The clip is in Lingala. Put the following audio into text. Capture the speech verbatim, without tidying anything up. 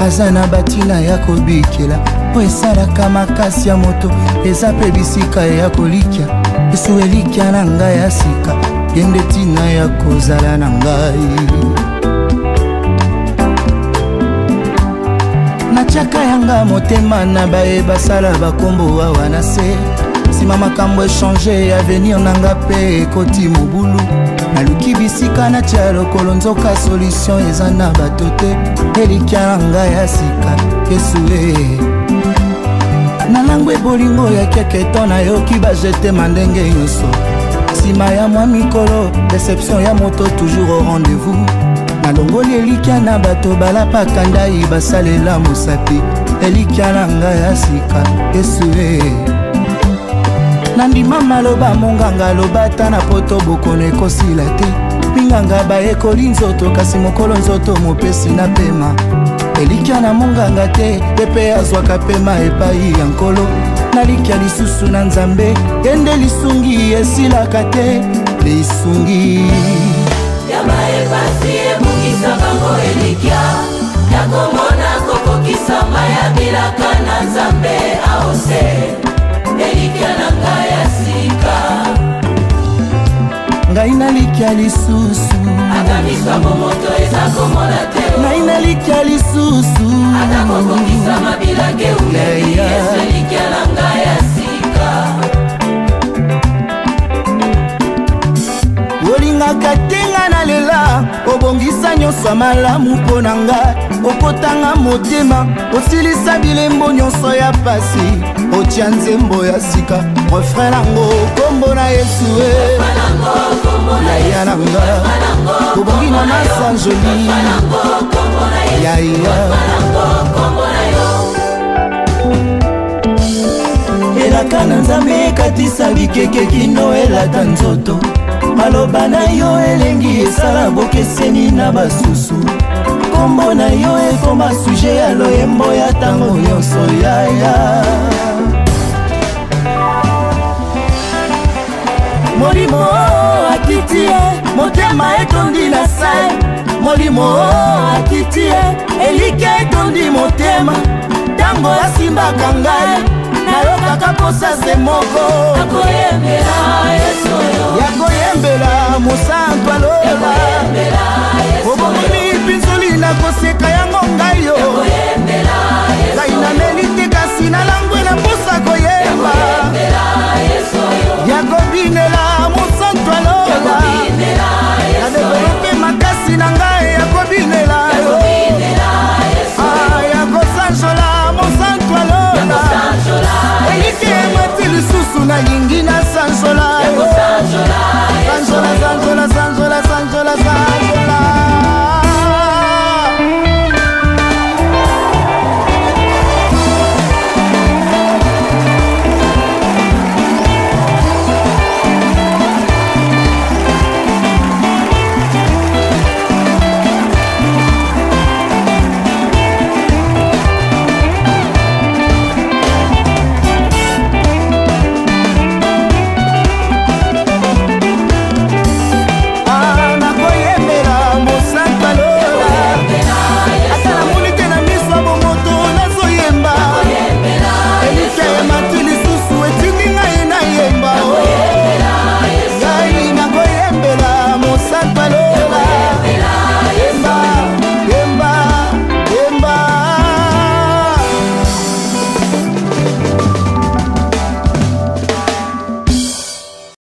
azana batina ya kobikela po esalaka makasi ya moto eza pe bisika ya kolikia esu elikia na ngai ya sika yende tina ya kozala na ngai natiaka yanga motema na baye basala bakombo awa na se sima makambo echange avenir nanga pe ekoti mobulu naluki bisika natia lokolo nzoka solution eza na bato te elikia na ngai ya sika esue na langue bolingo ya keketo nayoki bajete mandenge nyonso sima ya mwa mikolo deception ya moto toujours au rendez-vous nalongoli elikia na bato balapaka ndai basalela mosapi elikia na ngai ya sika esue nandima maloba monganga loba ata na poto bokono ekosila te minganga bayekoli nzoto kasi mokolo nzoto mopesi na pema elikia na monganga te epe azwaka pema epai ya nkolo nalikia lisusu na nzambe yende lisungi esilaka te lisungi yaba epasi ebukisaka ngo elikia yakomona kokokisama ya bilaka na nzambe aose elikia na ngai ya sika ngai nalikia lisusu ata miswambo moto eza komona te ngai nalikia lisusu ata kokokisama bilake ulebi yesu elikia na ngai ya sika olingaka tenga na lela obongisa nyonso ya malamu mpo na nga okotanga motema osilisa bilembo nyonso ya pasi otia nzembo ya sika refrain nango kombo na yesu yaya na nga obongi na masa joli yaya elaka na nzambe ekatisa bikeke kino elata nzoto maloba na yo elengi esala bokeseni na basusu kombo na yo ekoma suje ya loyembo ya ntango nyonso yaya molimo akitie motema etondi na sai molimo akitie elikia etondi motema ntango asimbaka ngai nayokaka posa se moko nakoyembela yesu yo